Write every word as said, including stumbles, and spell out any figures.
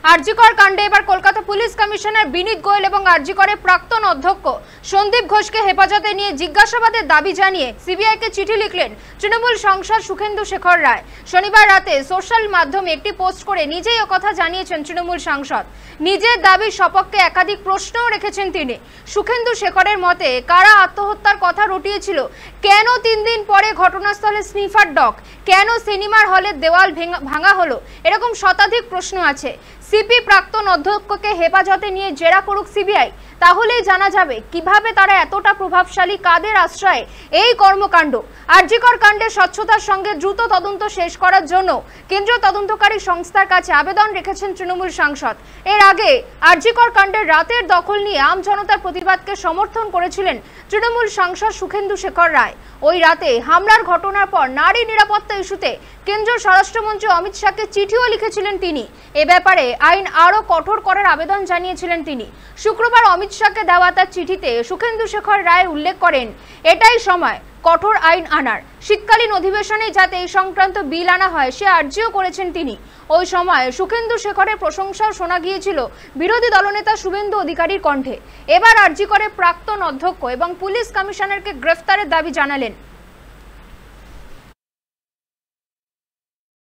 আরজিকর কাণ্ডে এবার Kolkata police commissioner বিনীত গোয়েল এবং আরজিকরের প্রাক্তন অধ্যক্ষ সন্দীপ ঘোষকে হেফাজতে নিয়ে জিজ্ঞাসাবাদের দাবি জানিয়ে সিবিআইকে চিঠি লিখলেন তৃণমূল সাংসদ সুখেন্দু শেখর রায়। শনিবার রাতে সোশ্যাল মাধ্যমে একটি পোস্ট করে নিজেই কথা জানিয়েছেন তৃণমূল সাংসদ। নিজের দাবির সপক্ষে একাধিক প্রশ্নও রেখেছেন তিনি। সুখেন্দু শেখরের মতে, কারা আত্মহত্যার কথা রটিয়েছিল, কেন তিন দিন পরে ঘটনাস্থলে স্নিফার ডগ, কেন সিনেমার হলের দেওয়াল ভাঙা হলো, এরকম শতাধিক প্রশ্ন আছে। সিপি প্রাক্তন অধ্যক্ষকে হেফাজতে নিয়ে জেরা করুক সিবিআই, তাহলেই জানা যাবে কিভাবে তারা এতটা প্রভাবশালী, কাদের আশ্রয়ে এই কর্মকাণ্ড। আরজিকর কাণ্ডের স্বচ্ছতার সঙ্গে দ্রুত তদন্ত শেষ করার জন্য কেন্দ্রীয় তদন্তকারী সংস্থার কাছে আবেদন রেখেছেন তৃণমূল সাংসদ। এর আগে আরজিকর কাণ্ডের রাতের দখল নিয়ে আম জনতার প্রতিবাদকে সমর্থন করেছিলেন তৃণমূল সাংসদ সুখেন্দু শেখর রায়। ওই রাতে হামলার ঘটনার পর নারী নিরাপত্তা ইস্যুতে কেন্দ্রীয় স্বরাষ্ট্রমন্ত্রী অমিত শাহকে চিঠিও লিখেছিলেন তিনি। এ ব্যাপারে আইন আরও কঠোর করার আবেদন জানিয়েছিলেন তিনি। শুক্রবার অমিত শাহকে দেওয়া তার চিঠিতে সুখেন্দু শেখর রায় উল্লেখ করেন, এটাই সময় কঠোর আইন আনার। শীতকালীন অধিবেশনে যাতে এই সংক্রান্ত বিল আনা হয় সে আর্জিও করেছেন তিনি। ওই সময় সুখেন্দু শেখরের প্রশংসাও শোনা গিয়েছিল বিরোধী দলনেতা শুভেন্দু অধিকারীর কণ্ঠে। এবার আরজিকরের প্রাক্তন অধ্যক্ষ এবং পুলিশ কমিশনারকে গ্রেফতারের দাবি জানালেন।